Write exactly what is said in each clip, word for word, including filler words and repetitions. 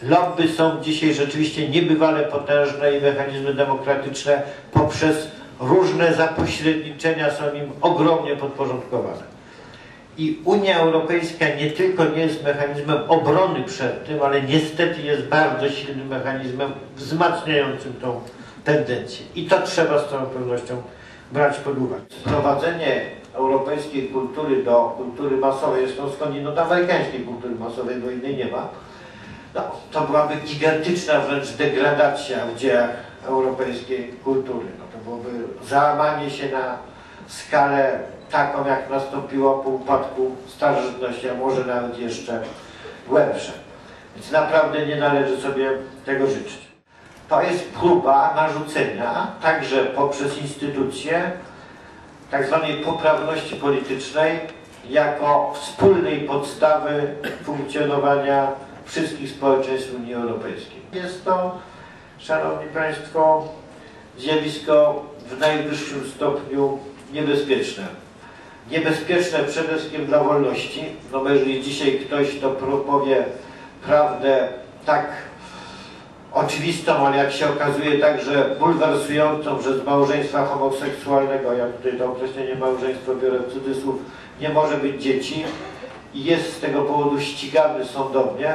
lobby są dzisiaj rzeczywiście niebywale potężne i mechanizmy demokratyczne poprzez różne zapośredniczenia są im ogromnie podporządkowane. I Unia Europejska nie tylko nie jest mechanizmem obrony przed tym, ale niestety jest bardzo silnym mechanizmem wzmacniającym tą tendencję. I to trzeba z całą pewnością brać pod uwagę. Sprowadzenie europejskiej kultury do kultury masowej, zresztą skądinąd amerykańskiej kultury masowej, bo innej nie ma, no, to byłaby gigantyczna wręcz degradacja w dziejach europejskiej kultury. No, to byłoby załamanie się na skalę taką, jak nastąpiło po upadku starożytności, a może nawet jeszcze głębsze. Więc naprawdę nie należy sobie tego życzyć. To jest próba narzucenia, także poprzez instytucje, tak zwanej poprawności politycznej, jako wspólnej podstawy funkcjonowania wszystkich społeczeństw Unii Europejskiej. Jest to, Szanowni Państwo, zjawisko w najwyższym stopniu niebezpieczne. Niebezpieczne przede wszystkim dla wolności, no bo jeżeli dzisiaj ktoś to powie prawdę tak oczywistą, ale jak się okazuje także bulwersującą, że z małżeństwa homoseksualnego, jak tutaj to określenie małżeństwo biorę w cudzysłów, nie może być dzieci i jest z tego powodu ścigany sądownie.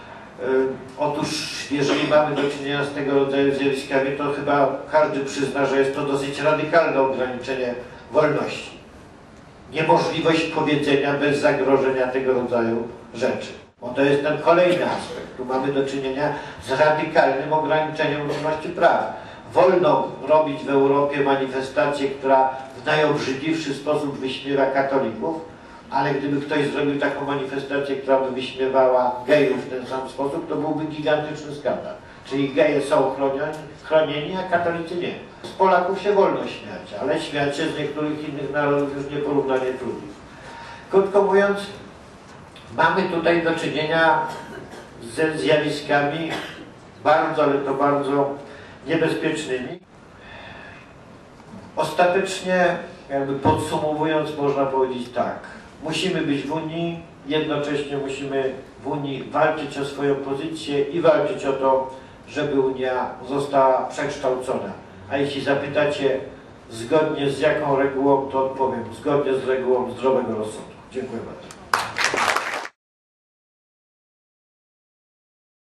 Otóż jeżeli mamy do czynienia z tego rodzaju zjawiskami, to chyba każdy przyzna, że jest to dosyć radykalne ograniczenie wolności. Niemożliwość powiedzenia bez zagrożenia tego rodzaju rzeczy. Bo to jest ten kolejny aspekt. Tu mamy do czynienia z radykalnym ograniczeniem równości praw. Wolno robić w Europie manifestację, która w najobrzydliwszy sposób wyśmiewa katolików, ale gdyby ktoś zrobił taką manifestację, która by wyśmiewała gejów w ten sam sposób, to byłby gigantyczny skandal. Czyli geje są chronieni, chronieni, a katolicy nie. Z Polaków się wolno śmiać, ale śmiać się z niektórych innych narodów już nieporównanie trudniej. Krótko mówiąc, mamy tutaj do czynienia ze zjawiskami bardzo, ale to bardzo niebezpiecznymi. Ostatecznie, jakby podsumowując, można powiedzieć tak. Musimy być w Unii, jednocześnie musimy w Unii walczyć o swoją pozycję i walczyć o to, żeby Unia została przekształcona. A jeśli zapytacie, zgodnie z jaką regułą, to odpowiem, zgodnie z regułą zdrowego rozsądku. Dziękuję bardzo.